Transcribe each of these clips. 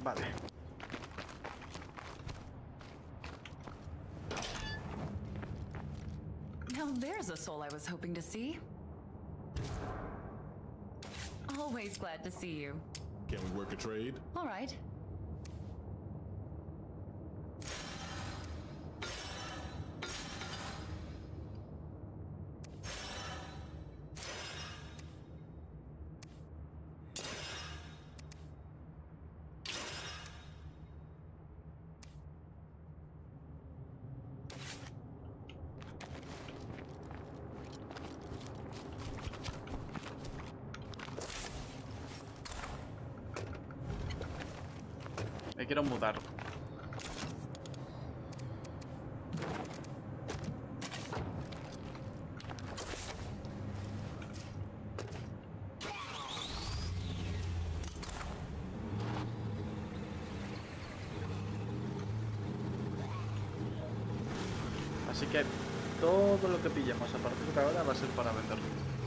Vale. Now there's a soul I was hoping to see. Always glad to see you. Can we work a trade? All right. Me quiero mudar. Así que todo lo que pillemos a partir de ahora va a ser para venderlo.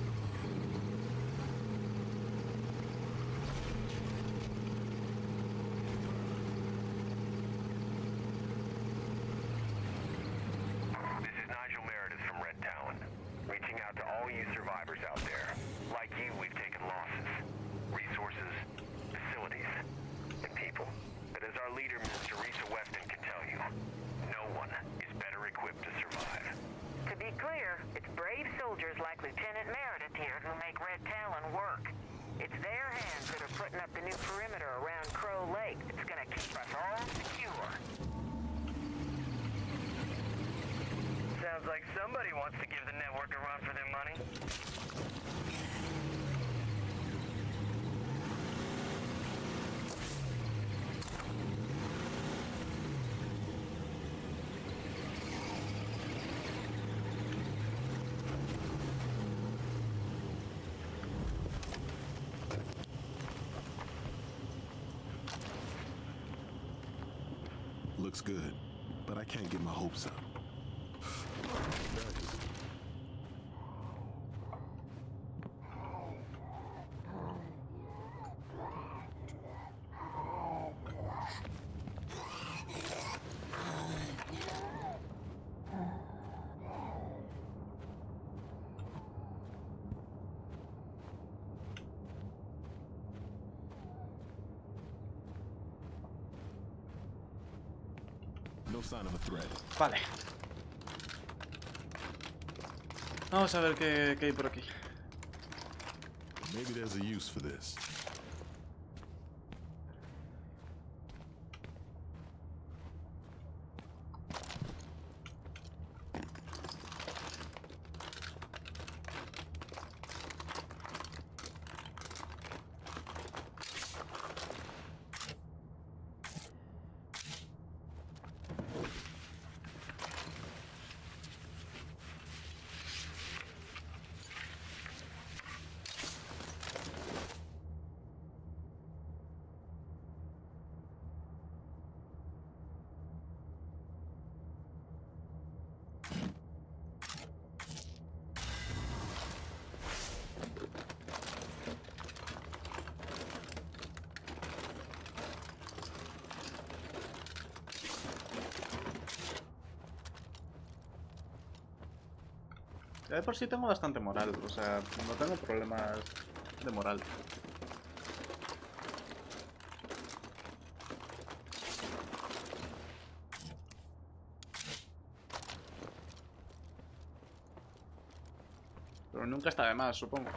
Sounds like somebody wants to give the network a run for their money. Looks good, but I can't get my hopes up. No sign of a threat. Vale. Vamos a ver qué hay por aquí. Maybe there's a use for this. Ya de por sí tengo bastante moral, o sea, no tengo problemas de moral. Pero nunca está de más, supongo.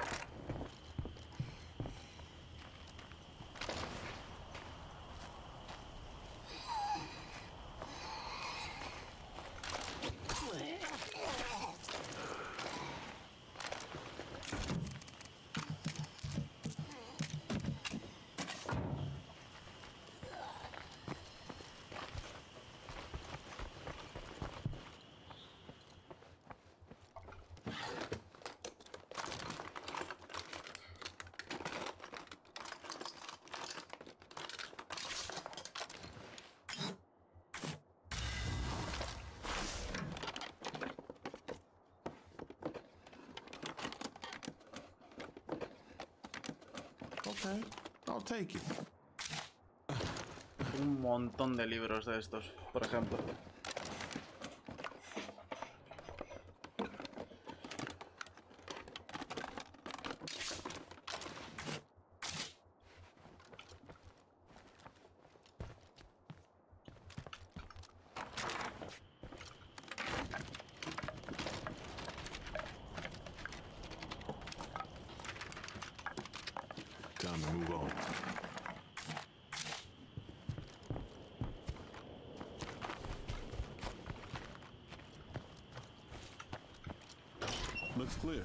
Okay, I'll take it. un montón de libros de estos, por ejemplo. Time to move on. Looks clear.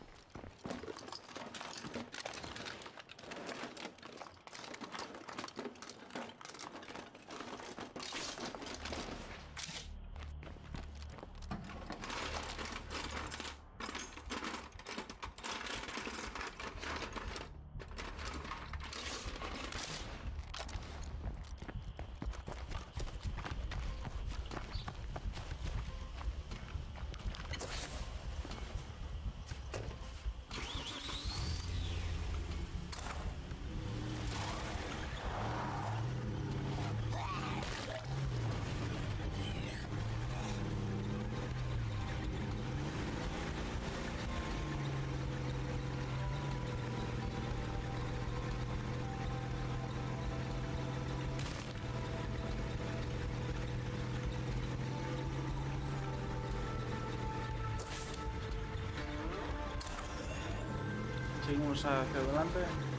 Seguimos hacia adelante.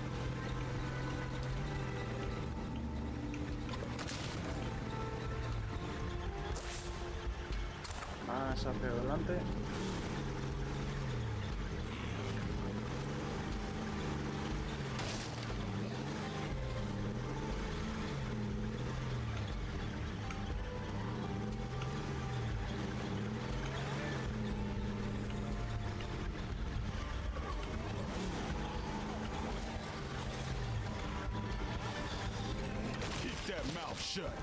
Más hacia adelante. Keep that mouth shut.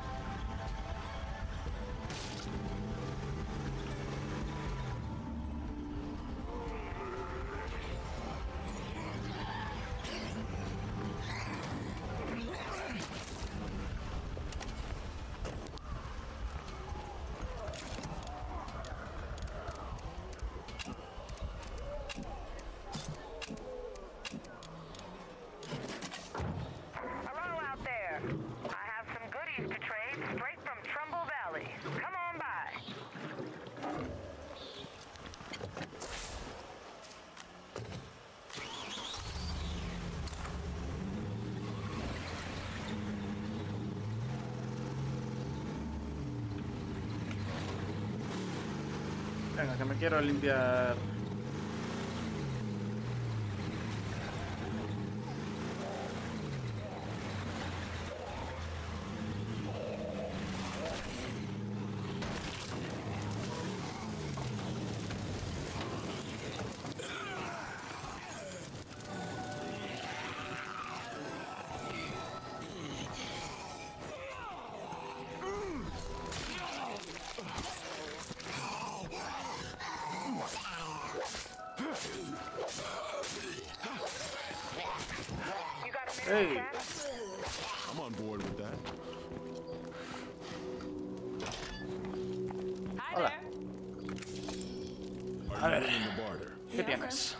Hello out there. I have some goodies to trade straight from Trumbull Valley. Come on by. Venga, que me quiero limpiar. You got a minute, Hey. Chad? I'm on board with that. Hi Hola. there. Are you willing to barter? ¿Qué tienes?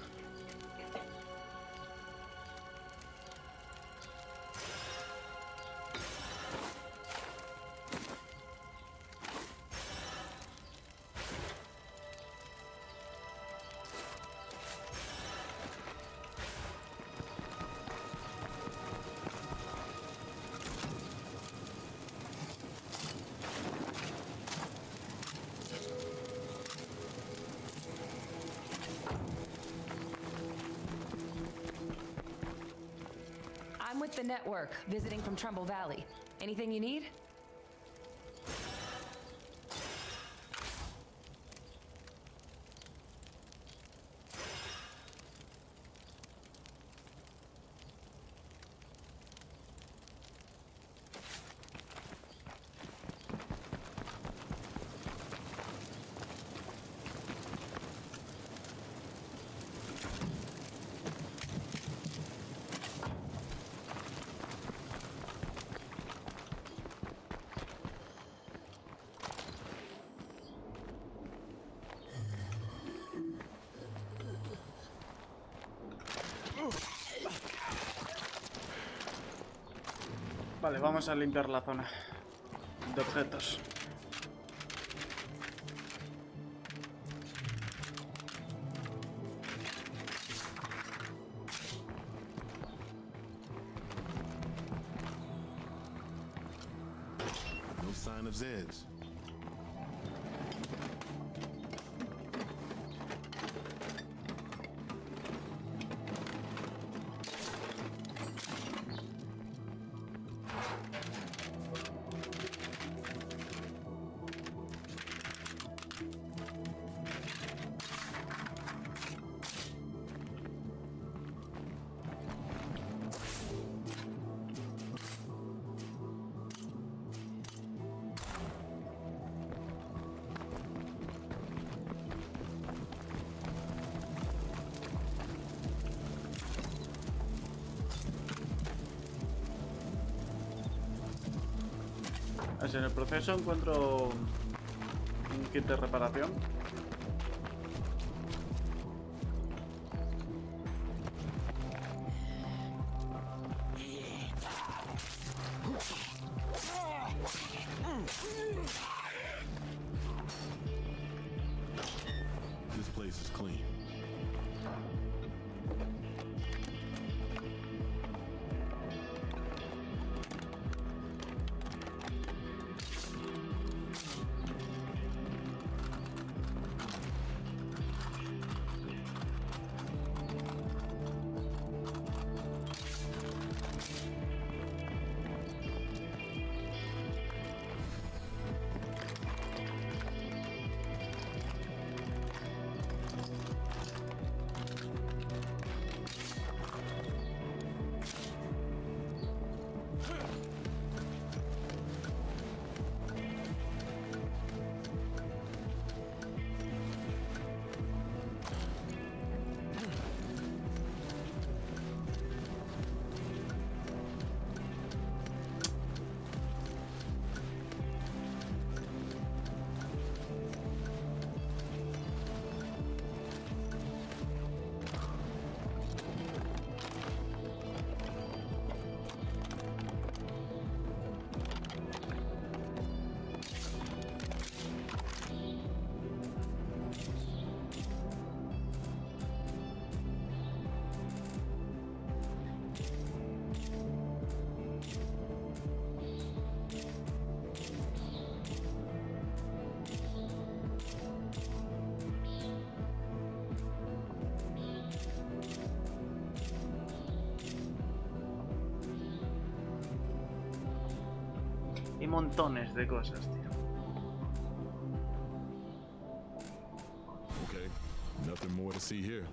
I'm with the network, visiting from Trumbull Valley. Anything you need? Vale, vamos a limpiar la zona de objetos. No sign of Zeds. Si en el proceso encuentro un kit de reparación. This place is clean. Y montones de cosas, tío. Okay, nothing more to see here.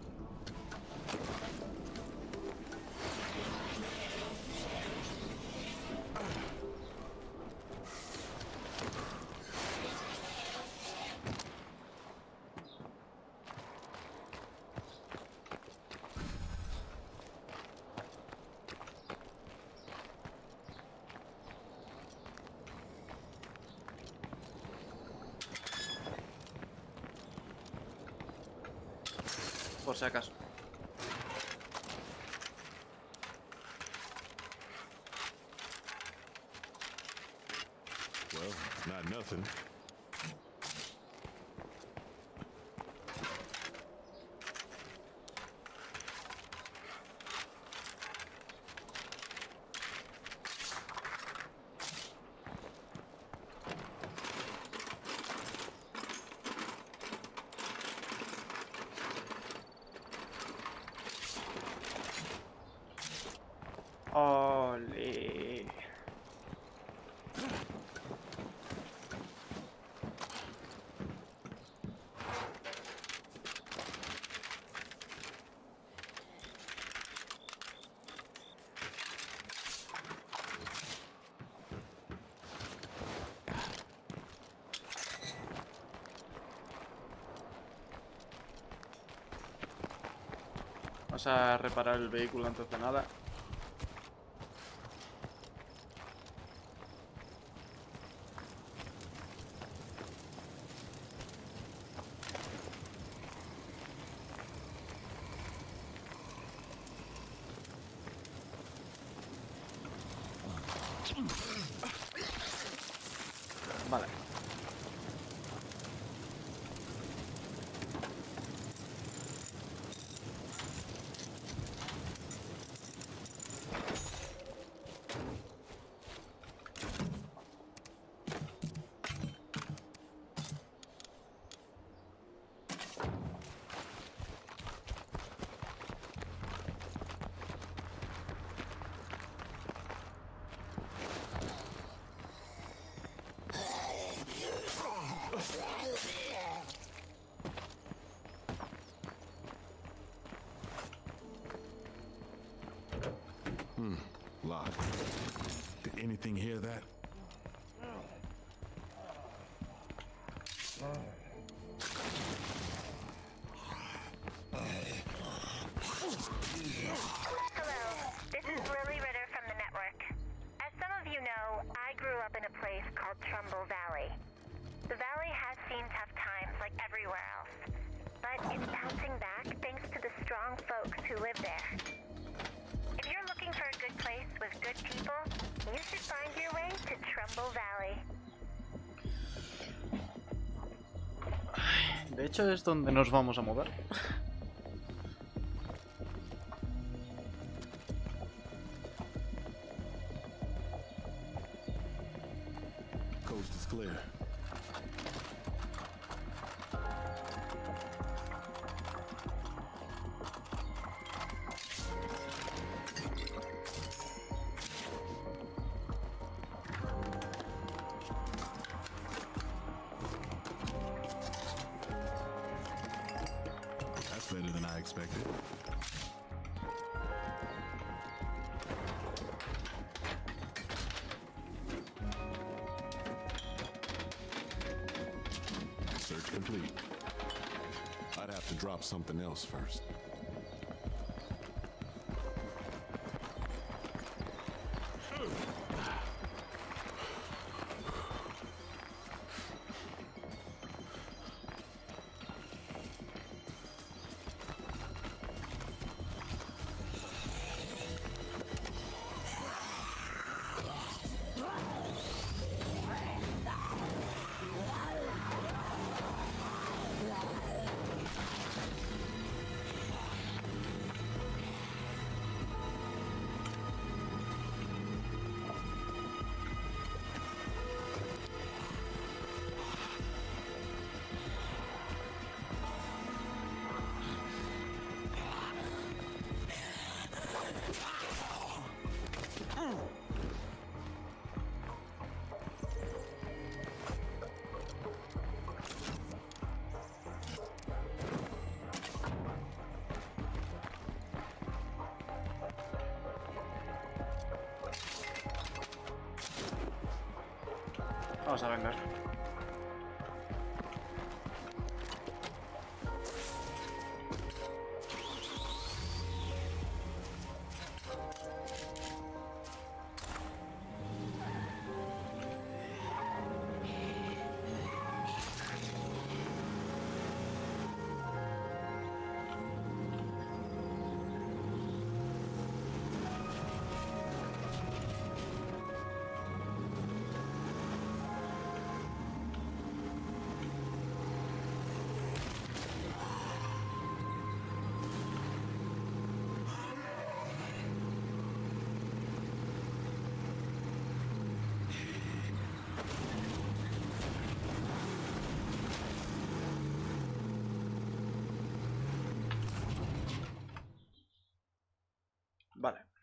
Por si acaso. Well, not nothing. Ole. Vamos a reparar el vehículo antes de nada. Vale. Locked. Did anything hear that? Hello, this is Lily Ritter from the network. As some of you know, I grew up in a place called Trumbull Valley. The valley has seen tough times like everywhere else, but it's bouncing back thanks to the strong folks who live there. If you're looking for a good place with good people, you should find your way to Trumbull Valley. De hecho es donde nos vamos a mudar. Coast is clear. That's better than I expected. Search complete. I'd have to drop something else first. Vamos a vender. Vale.